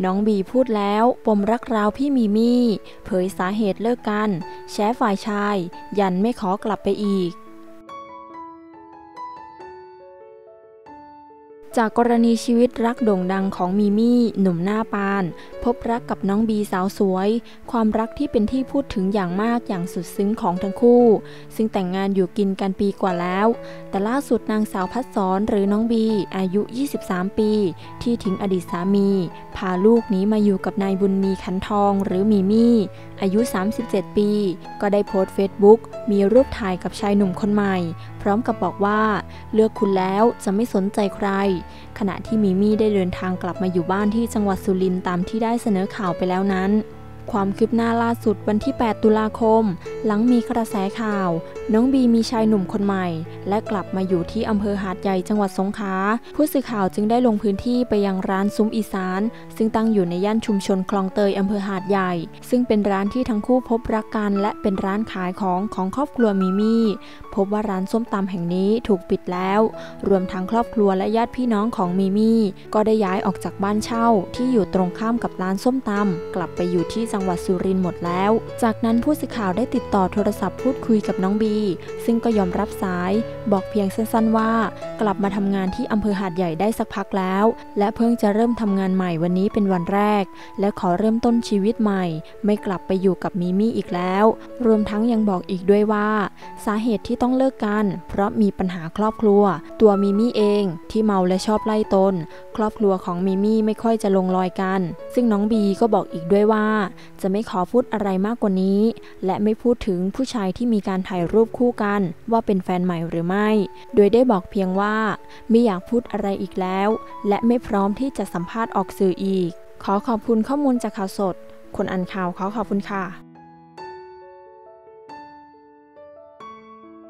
น้องบีพูดแล้วปมรักร้าวพี่มีมี่เผยสาเหตุเลิกกันแฉฝ่ายชายยันไม่ขอกลับไปอีกจากกรณีชีวิตรักโด่งดังของมีมี่หนุ่มหน้าปานพบรักกับน้องบีสาวสวยความรักที่เป็นที่พูดถึงอย่างมากอย่างสุดซึ้งของทั้งคู่ซึ่งแต่งงานอยู่กินกันปีกว่าแล้วแต่ล่าสุดนางสาวพัดสรหรือน้องบีอายุ23ปีที่ทิ้งอดีตสามีพาลูกหนีมาอยู่กับนายบุญมีขันทองหรือมีมี่อายุ37ปีก็ได้โพสต์เฟซบุ๊กมีรูปถ่ายกับชายหนุ่มคนใหม่พร้อมกับบอกว่าเลือกคุณแล้วจะไม่สนใจใครขณะที่มีมี่ได้เดินทางกลับมาอยู่บ้านที่จังหวัดสุรินทร์ตามที่ได้เสนอข่าวไปแล้วนั้นความคืบหน้าล่าสุดวันที่8ตุลาคมหลังมีกระแสข่าวน้องบีมีชายหนุ่มคนใหม่และกลับมาอยู่ที่อำเภอหาดใหญ่จังหวัดสงขลาผู้สื่อข่าวจึงได้ลงพื้นที่ไปยังร้านซุ้มอีสานซึ่งตั้งอยู่ในย่านชุมชนคลองเตยอำเภอหาดใหญ่ซึ่งเป็นร้านที่ทั้งคู่พบรักกันและเป็นร้านขายของครอบครัวมีมี่พบว่าร้านส้มตำแห่งนี้ถูกปิดแล้วรวมทั้งครอบครัวและญาติพี่น้องของมีมี่ก็ได้ย้ายออกจากบ้านเช่าที่อยู่ตรงข้ามกับร้านส้มตำกลับไปอยู่ที่จังหวัดสุรินทร์หมดแล้วจากนั้นผู้สื่อข่าวได้ติดต่อโทรศัพท์พูดคุยกับน้องบีซึ่งก็ยอมรับสายบอกเพียงสั้นๆว่ากลับมาทำงานที่อำเภอหาดใหญ่ได้สักพักแล้วและเพิ่งจะเริ่มทำงานใหม่วันนี้เป็นวันแรกและขอเริ่มต้นชีวิตใหม่ไม่กลับไปอยู่กับมีมี่อีกแล้วรวมทั้งยังบอกอีกด้วยว่าสาเหตุที่ต้องเลิกกันเพราะมีปัญหาครอบครัวตัวมีมี่เองที่เมาและชอบไล่ตนครอบครัวของมีมี่ไม่ค่อยจะลงรอยกันซึ่งน้องบีก็บอกอีกด้วยว่าจะไม่ขอพูดอะไรมากกว่านี้และไม่พูดถึงผู้ชายที่มีการถ่ายรูปคู่กันว่าเป็นแฟนใหม่หรือไม่โดยได้บอกเพียงว่าไม่อยากพูดอะไรอีกแล้วและไม่พร้อมที่จะสัมภาษณ์ออกสื่ออีกขอขอบคุณข้อมูลจากข่าวสดคนอ่านข่าวขอขอบคุณค่ะ